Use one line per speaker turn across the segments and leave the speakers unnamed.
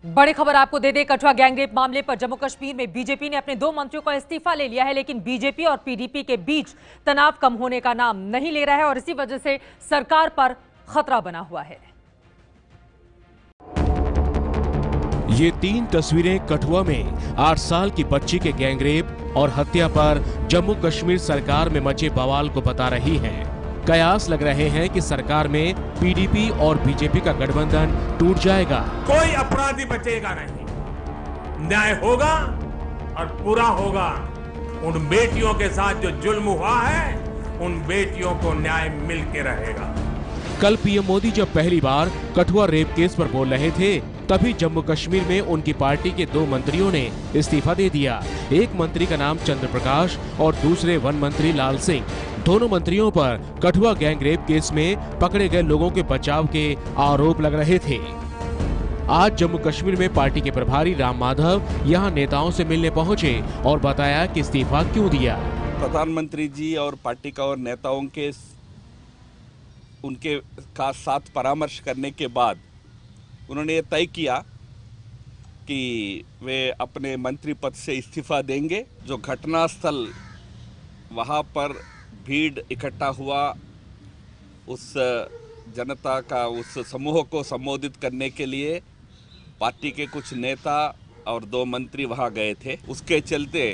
बड़ी खबर आपको दे दे, कठुआ गैंगरेप मामले पर जम्मू कश्मीर में बीजेपी ने अपने 2 मंत्रियों का इस्तीफा ले लिया है, लेकिन बीजेपी और पीडीपी के बीच तनाव कम होने का नाम नहीं ले रहा है और इसी वजह से सरकार पर खतरा बना हुआ है।
ये 3 तस्वीरें कठुआ में 8 साल की बच्ची के गैंगरेप और हत्या पर जम्मू कश्मीर सरकार में मचे बवाल को बता रही हैं। कयास लग रहे हैं कि सरकार में पीडीपी और बीजेपी का गठबंधन टूट जाएगा।
कोई अपराधी बचेगा नहीं, न्याय होगा और पूरा होगा। उन बेटियों के साथ जो जुल्म हुआ है, उन बेटियों को न्याय मिल के रहेगा।
कल पीएम मोदी जब पहली बार कठुआ रेप केस पर बोल रहे थे, तभी जम्मू कश्मीर में उनकी पार्टी के 2 मंत्रियों ने इस्तीफा दे दिया। एक मंत्री का नाम चंद्र प्रकाश और दूसरे वन मंत्री लाल सिंह। दोनों मंत्रियों पर कठुआ गैंगरेप केस में पकड़े गए लोगों के बचाव के आरोप लग रहे थे। आज जम्मू कश्मीर में पार्टी के प्रभारी राम माधव यहां नेताओं से मिलने पहुंचे और बताया कि इस्तीफा क्यों दिया।
प्रधानमंत्री जी और पार्टी का और नेताओं के उनके का साथ परामर्श करने के बाद उन्होंने ये तय किया कि वे अपने मंत्री पद से इस्तीफा देंगे। जो घटनास्थल वहाँ पर भीड़ इकट्ठा हुआ, उस जनता का उस समूह को संबोधित करने के लिए पार्टी के कुछ नेता और 2 मंत्री वहाँ गए थे। उसके चलते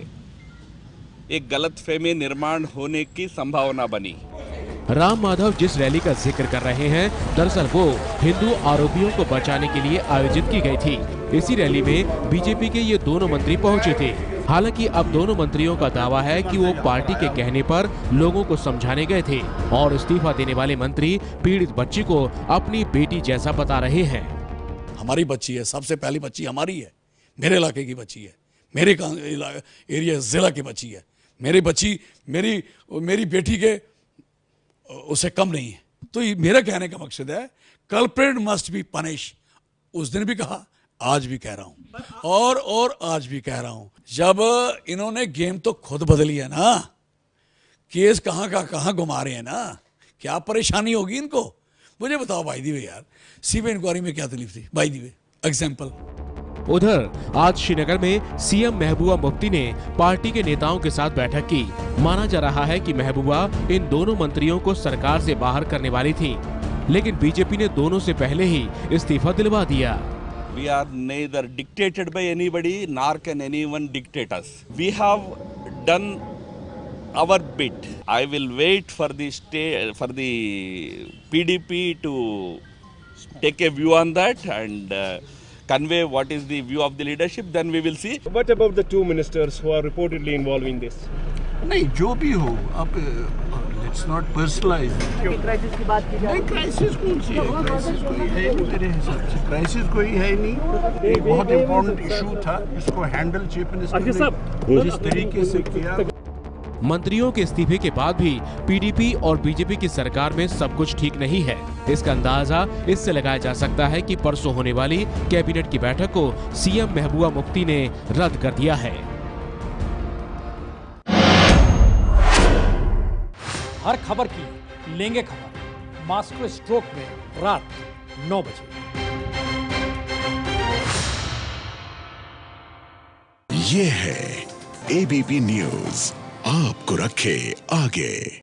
एक गलतफहमी निर्माण होने की संभावना बनी।
राम माधव जिस रैली का जिक्र कर रहे हैं, दरअसल वो हिंदू आरोपियों को बचाने के लिए आयोजित की गई थी। इसी रैली में बीजेपी के ये दोनों मंत्री पहुंचे थे। हालांकि अब दोनों मंत्रियों का दावा है कि वो पार्टी के कहने पर लोगों को समझाने गए थे और इस्तीफा देने वाले मंत्री पीड़ित बच्ची को अपनी बेटी जैसा बता रहे हैं।
हमारी बच्ची है, सबसे पहली बच्ची हमारी है, मेरे इलाके की बच्ची है, मेरे एरिया जिला की बच्ची है। मेरी बच्ची मेरी बेटी के उससे कम नहीं है। तो ये मेरा कहने का मकसद है, कल्प्रेट मस्ट बी पनिश। उस दिन भी कहा, आज भी कह रहा हूं और आज भी कह रहा हूं। जब इन्होंने गेम तो खुद बदली है ना, केस कहां का कहां घुमा रहे हैं ना, क्या परेशानी होगी इनको। मुझे बताओ भाई दी वे यार, सीबीआई इंक्वायरी में क्या तकलीफ थी भाई दी वे एग्जाम्पल।
उधर आज श्रीनगर में सीएम महबूबा मुफ्ती ने पार्टी के नेताओं के साथ बैठक की। माना जा रहा है कि महबूबा इन दोनों मंत्रियों को सरकार से बाहर करने वाली थी, लेकिन बीजेपी ने दोनों से पहले ही इस्तीफा दिलवा दिया।
We are neither dictated by anybody nor can anyone dictate us. We have done our bit. I will wait for the PDP to take a view on that and convey what is the view of the leadership. Then we will see.
What about the 2 ministers who are reportedly involved in this?
नहीं, जो भी हो, अब let's not personalise.
Crisis की बात की जाए,
नहीं, क्राइसिस कौन सी है? क्राइसिस कोई है नहीं मेरे हिसाब से। क्राइसिस कोई है नहीं। एक बहुत इम्पोर्टेंट इशू था, इसको हैंडल चीफ मिनिस्टर ने जिस तरीके से किया।
मंत्रियों के इस्तीफे के बाद भी पीडीपी और बीजेपी की सरकार में सब कुछ ठीक नहीं है। इसका अंदाजा इससे लगाया जा सकता है कि परसों होने वाली कैबिनेट की बैठक को सीएम महबूबा मुफ्ती ने रद्द कर दिया है।
हर खबर की लेंगे खबर मास्टर स्ट्रोक में रात 9 बजे।
ये है एबीपी न्यूज़, आपको रखे आगे।